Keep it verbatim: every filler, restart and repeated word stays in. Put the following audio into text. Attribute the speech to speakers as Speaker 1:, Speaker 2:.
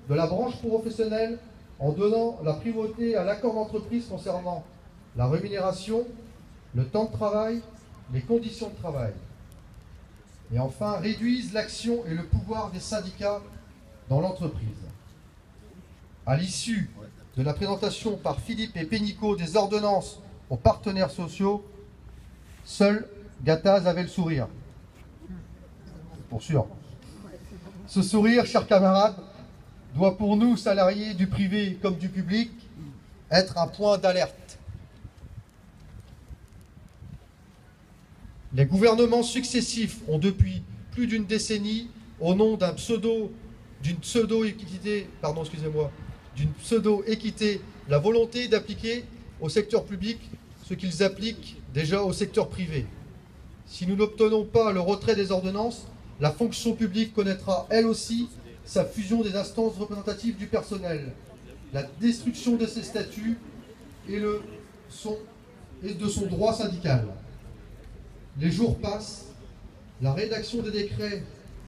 Speaker 1: de la branche professionnelle en donnant la primauté à l'accord d'entreprise concernant la rémunération, le temps de travail, les conditions de travail. Et enfin, réduisent l'action et le pouvoir des syndicats dans l'entreprise. À l'issue de la présentation par Philippe et Pénicaud des ordonnances aux partenaires sociaux, seul Gattaz avait le sourire. Pour sûr. Ce sourire, chers camarades, doit pour nous, salariés du privé comme du public, être un point d'alerte. Les gouvernements successifs ont depuis plus d'une décennie, au nom d'un pseudo, d'une pseudo-équité, pardon, excusez-moi, d'une pseudo-équité, la volonté d'appliquer au secteur public ce qu'ils appliquent déjà au secteur privé. Si nous n'obtenons pas le retrait des ordonnances, la fonction publique connaîtra elle aussi sa fusion des instances représentatives du personnel, la destruction de ses statuts et, le, son, et de son droit syndical. Les jours passent, la rédaction des décrets